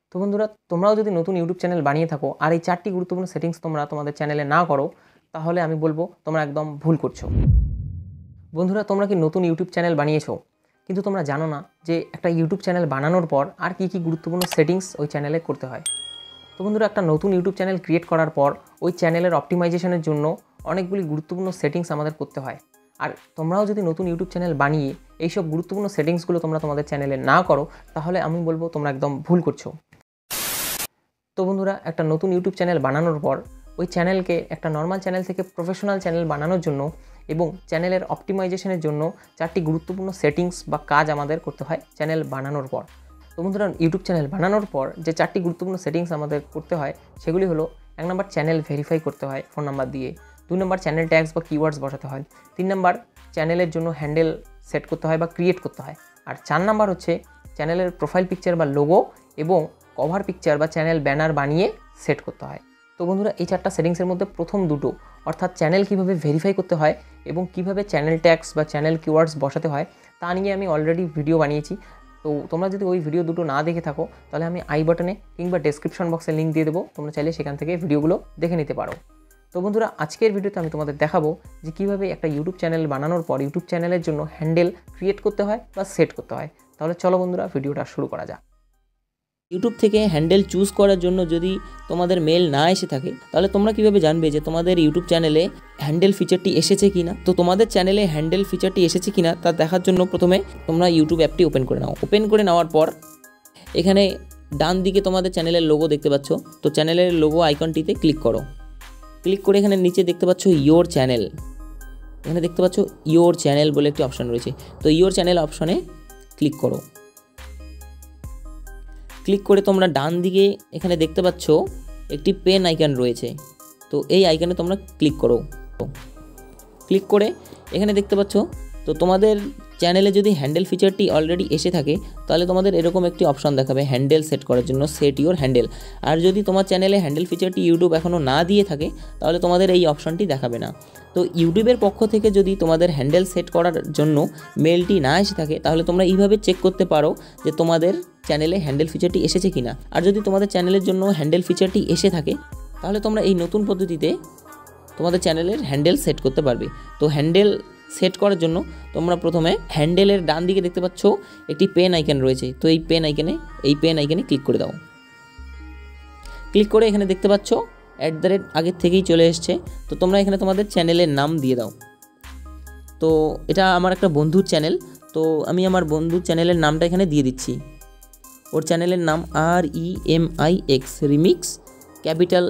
তো বন্ধুরা, তোমরাও যদি নতুন ইউটিউব চ্যানেল বানিয়ে থাকো আর এই 4টি গুরুত্বপূর্ণ সেটিংস তোমরা তোমাদের চ্যানেলে না করো, তাহলে আমি বলবো তোমরা একদম ভুল করছো। বন্ধুরা, তোমরা কি নতুন ইউটিউব চ্যানেল বানিয়েছো কিন্তু তোমরা জানো না যে একটা ইউটিউব চ্যানেল বানানোর পর আর কি গুরুত্বপূর্ণ সেটিংস ওই চ্যানেলে করতে হয়। তো বন্ধুরা, একটা নতুন ইউটিউব চ্যানেল ক্রিয়েট করার পর ওই চ্যানেলের অপটিমাইজেশনের জন্য অনেকগুলি গুরুত্বপূর্ণ সেটিংস আমাদের করতে হয়। আর তোমরাও যদি নতুন ইউটিউব চ্যানেল বানিয়ে এইসব গুরুত্বপূর্ণ সেটিংসগুলো তোমরা তোমাদের চ্যানেলে না করো, তাহলে আমি বলবো তোমরা একদম ভুল করছো। তো বন্ধুরা, একটা নতুন ইউটিউব চ্যানেল বানানোর পর ওই চ্যানেলকে একটা নর্মাল চ্যানেল থেকে প্রফেশনাল চ্যানেল বানানোর জন্য এবং চ্যানেলের অপটিমাইজেশনের জন্য 4টি গুরুত্বপূর্ণ সেটিংস বা কাজ আমাদের করতে হয় চ্যানেল বানানোর পর। তো বন্ধুরা, ইউটিউব চ্যানেল বানানোর পর যে 4টি গুরুত্বপূর্ণ সেটিংস আমাদের করতে হয় সেগুলি হলো: 1 নম্বর, চ্যানেল ভেরিফাই করতে হয় ফোন নাম্বার দিয়ে। 2 নম্বর, চ্যানেল ট্যাগস বা কিওয়ার্ডস বসাতে হয়। 3 নম্বর, চ্যানেলের জন্য হ্যান্ডেল সেট করতে হয় বা ক্রিয়েট করতে হয়। আর 4 নম্বর হচ্ছে চ্যানেলের প্রোফাইল পিকচার বা লোগো এবং কভার পিকচার বা চ্যানেল ব্যানার বানিয়ে সেট করতে হয়। তো বন্ধুরা, এই 4টা সেটিংসের মধ্যে প্রথম দুটো অর্থাৎ চ্যানেল কীভাবে ভেরিফাই করতে হয় এবং কীভাবে চ্যানেল ট্যাগস বা চ্যানেল কিওয়ার্ডস বসাতে হয় তা নিয়ে আমি অলরেডি ভিডিও বানিয়েছি। তো তোমরা যদি ওই ভিডিও দুটো না দেখে থাকো, তাহলে আমি আই বাটনে কিংবা ডেসক্রিপশন বক্সে লিঙ্ক দিয়ে দেবো, তোমরা চাইলে সেখান থেকে ভিডিওগুলো দেখে নিতে পারো। তো বন্ধুরা, আজকের ভিডিওতে আমি তোমাদের দেখাবো যে কীভাবে একটা ইউটিউব চ্যানেল বানানোর পর ইউটিউব চ্যানেলের জন্য হ্যান্ডেল ক্রিয়েট করতে হয় বা সেট করতে হয়। তাহলে চলো বন্ধুরা, ভিডিওটা শুরু করা যাক। ইউটিউব থেকে হ্যান্ডেল চুজ করার জন্য যদি তোমাদের মেল না এসে থাকে, তাহলে তোমরা কিভাবে জানবে যে তোমাদের ইউটিউব চ্যানেলে হ্যান্ডেল ফিচারটি এসেছে কিনা? তো তোমাদের চ্যানেলে হ্যান্ডেল ফিচারটি এসেছে কিনা তা দেখার জন্য প্রথমে তোমরা ইউটিউব অ্যাপটি ওপেন করে নাও। ওপেন করে নেওয়ার পর এখানে ডান দিকে তোমাদের চ্যানেলের লোগো দেখতে পাচ্ছ। তো চ্যানেলের লোগো আইকনটিতে ক্লিক করো। ক্লিক করে এখানে নিচে দেখতে পাচ্ছ ইয়োর চ্যানেল। এখানে দেখতে পাচ্ছ ইয়োর চ্যানেল বলে একটি অপশান রয়েছে। তো ইয়োর চ্যানেল অপশনে ক্লিক করো। ক্লিক করে তোমরা ডান দিকে এখানে দেখতে পাচ্ছ একটি পেন আইকন রয়েছে। তো এই আইকনে তোমরা ক্লিক করো। ক্লিক করে এখানে দেখতে পাচ্ছ, তো তোমাদের চ্যানেলে যদি হ্যান্ডেল ফিচারটি অলরেডি এসে থাকে, তাহলে তোমাদের এরকম একটি অপশন দেখাবে হ্যান্ডেল সেট করার জন্য, সেট ইউর হ্যান্ডেল। আর যদি তোমার চ্যানেলে হ্যান্ডেল ফিচারটি ইউটিউব এখনও না দিয়ে থাকে, তাহলে তোমাদের এই অপশনটি দেখাবে না। তো ইউটিউবের পক্ষ থেকে যদি তোমাদের হ্যান্ডেল সেট করার জন্য মেলটি না এসে থাকে, তাহলে তোমরা এইভাবে চেক করতে পারো যে তোমাদের চ্যানেলে হ্যান্ডেল ফিচারটি এসেছে কিনা। আর যদি তোমাদের চ্যানেলের জন্য হ্যান্ডেল ফিচারটি এসে থাকে, তাহলে তোমরা এই নতুন পদ্ধতিতে তোমাদের চ্যানেলের হ্যান্ডেল সেট করতে পারবে। তো হ্যান্ডেল সেট করার জন্য তোমরা প্রথমে হ্যান্ডেলের ডান দিকে দেখতে পাচ্ছ একটি পেন আইকন রয়েছে। তো এই পেন আইকনে ক্লিক করে দাও। ক্লিক করে এখানে দেখতে পাচ্ছ @ আগের থেকেই চলে এসছে। তো তোমরা এখানে তোমাদের চ্যানেলের নাম দিয়ে দাও। তো এটা আমার একটা বন্ধুর চ্যানেল, তো আমি আমার বন্ধুর চ্যানেলের নামটা এখানে দিয়ে দিচ্ছি। ওর চ্যানেলের নাম REMIX, রিমিক্স, ক্যাপিটাল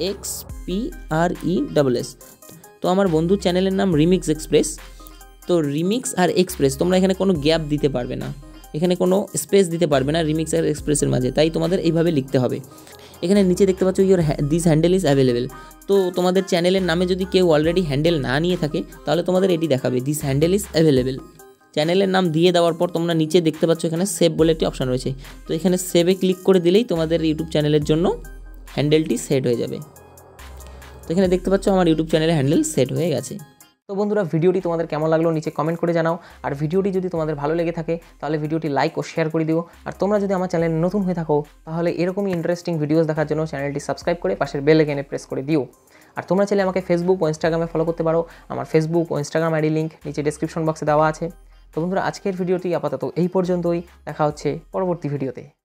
XPRESS। তো আমার বন্ধুর চ্যানেলের নাম রিমিক্স এক্সপ্রেস। তো রিমিক্স আর এক্সপ্রেস তোমরা এখানে কোনো গ্যাপ দিতে পারবে না, এখানে কোনো স্পেস দিতে পারবে না রিমিক্স আর এক্সপ্রেসের মাঝে, তাই তোমাদের এইভাবে লিখতে হবে। এখানে নিচে দেখতে পাচ্ছ দিস হ্যান্ডেল ইজ অ্যাভেলেবেল। তো তোমাদের চ্যানেলের নামে যদি কেউ অলরেডি হ্যান্ডেল না নিয়ে থাকে, তাহলে তোমাদের এটি দেখাবে দিস হ্যান্ডেল ইজ অ্যাভেলেবেল। চ্যানেলের নাম দিয়ে দেওয়ার পর তোমরা নিচে দেখতে পাচ্ছ এখানে সেভ বলে একটি অপশান রয়েছে। তো এখানে সেভে ক্লিক করে দিলেই তোমাদের ইউটিউব চ্যানেলের জন্য হ্যান্ডেলটি সেট হয়ে যাবে। তো এখানে দেখতে পাচ্ছ আমার ইউটিউব চ্যানেলে হ্যান্ডেল সেট হয়ে গেছে। তো বন্ধুরা, ভিডিওটি তোমাদের কেমন লাগলো নিচে কমেন্ট করে জানাও। আর ভিডিওটি যদি তোমাদের ভালো লেগে থাকে, তাহলে ভিডিওটি লাইক ও শেয়ার করে দিও। আর তোমরা যদি আমার চ্যানেলে নতুন হয়ে থাকো, তাহলে এরকমই ইন্টারেস্টিং ভিডিওস দেখার জন্য চ্যানেলটি সাবস্ক্রাইব করে পাশের বেল আইকনে প্রেস করে দিও। আর তোমরা চাইলে আমাকে ফেসবুক ও ইনস্টাগ্রামে ফলো করতে পারো। আমার ফেসবুক ও ইনস্টাগ্রাম আইডি লিঙ্ক নিচে ডেসক্রিপশন বক্সে দেওয়া আছে। তো বন্ধুরা, আজকের ভিডিওটি আপাতত এই পর্যন্তই। দেখা হচ্ছে পরবর্তী ভিডিওতে।